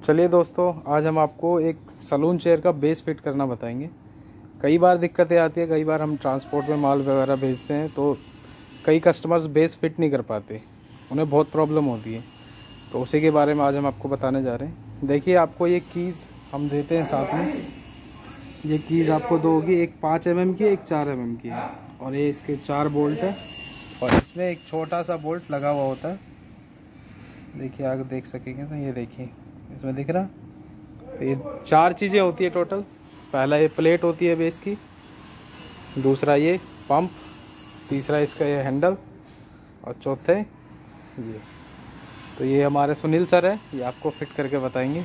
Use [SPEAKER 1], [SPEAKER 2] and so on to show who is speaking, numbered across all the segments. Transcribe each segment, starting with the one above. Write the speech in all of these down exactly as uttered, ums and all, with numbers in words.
[SPEAKER 1] चलिए दोस्तों, आज हम आपको एक सलून चेयर का बेस फिट करना बताएंगे। कई बार दिक्कतें आती है, कई बार हम ट्रांसपोर्ट में माल वगैरह भेजते हैं तो कई कस्टमर्स बेस फिट नहीं कर पाते, उन्हें बहुत प्रॉब्लम होती है। तो उसी के बारे में आज हम आपको बताने जा रहे हैं। देखिए, आपको ये कीज़ हम देते हैं साथ में। ये कीज़ आपको दो होगी, एक पाँच एम एम की, एक चार एम एम की है, और ये इसके चार बोल्ट है और इसमें एक छोटा सा बोल्ट लगा हुआ होता है। देखिए, आगे देख सकेंगे तो ये देखिए इसमें दिख रहा। तो ये चार चीज़ें होती है टोटल। पहला ये प्लेट होती है बेस की, दूसरा ये पंप, तीसरा इसका ये हैंडल, और चौथे ये। तो ये हमारे सुनील सर है, ये आपको फिट करके बताएंगे।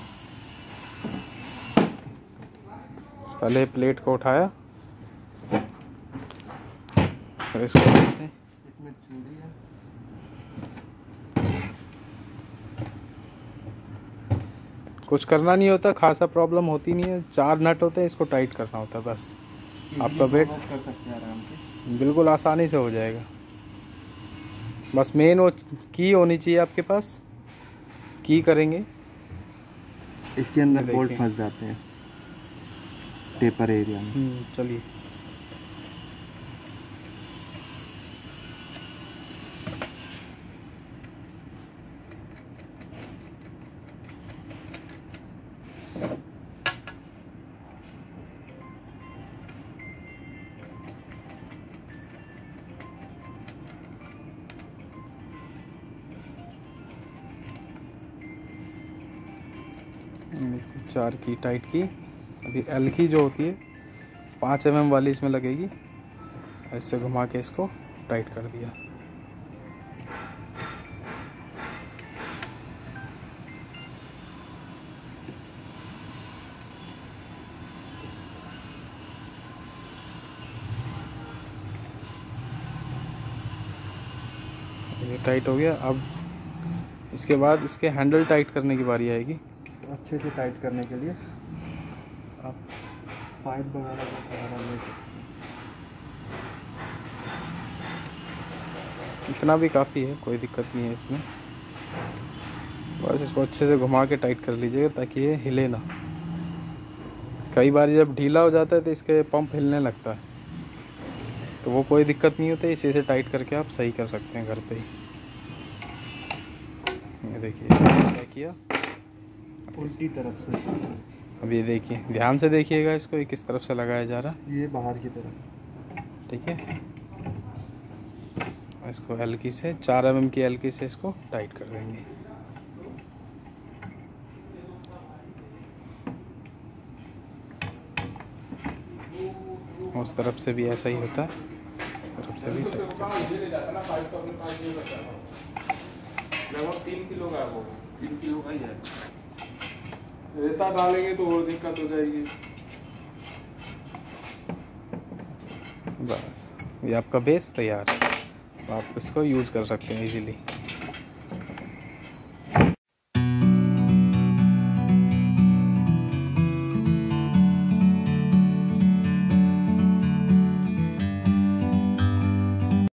[SPEAKER 1] पहले प्लेट को उठाया और इसको ऐसे कुछ करना नहीं होता, खासा प्रॉब्लम होती नहीं है। चार नट होते हैं, इसको टाइट करना होता है बस। आपका वेट कर सकते हैं आराम से, बिल्कुल आसानी से हो जाएगा। बस मेन की होनी चाहिए आपके पास, की करेंगे।
[SPEAKER 2] इसके अंदर बोल्ट फंस जाते हैं टेपर एरिया में।
[SPEAKER 1] चलिए, चार की टाइट की। अभी एल की जो होती है पाँच एम एम वाली इसमें लगेगी। ऐसे घुमा के इसको टाइट कर दिया। ये टाइट हो गया। अब इसके बाद इसके हैंडल टाइट करने की बारी आएगी।
[SPEAKER 2] अच्छे से टाइट करने के लिए आप पाइप वगैरह का सहारा ले सकते हैं।
[SPEAKER 1] इतना भी काफ़ी है, कोई दिक्कत नहीं है इसमें। बस इसको अच्छे से घुमा के टाइट कर लीजिएगा ताकि ये हिले ना। कई बार जब ढीला हो जाता है तो इसके पंप हिलने लगता है, तो वो कोई दिक्कत नहीं होती। इसी से टाइट करके आप सही कर सकते हैं घर पे ही। ये देखिए क्या किया,
[SPEAKER 2] उल्टी तरफ से।
[SPEAKER 1] अब ये देखिए, ध्यान से देखिएगा इसको, ये किस तरफ से लगाया जा रहा है।
[SPEAKER 2] ये बाहर की तरफ,
[SPEAKER 1] ठीक है। इसको हल्की से चार एम एम की हल्की से इसको टाइट कर देंगे। उस तरफ से भी ऐसा ही होता है, इस तरफ से भी टाइट कर
[SPEAKER 3] लगभग तीन किलो का है वो, तीन किलो का ही है। रेता डालेंगे तो और दिक्कत हो जाएगी।
[SPEAKER 1] बस, ये आपका बेस तैयार है। आप इसको यूज़ कर सकते हैं इजीली।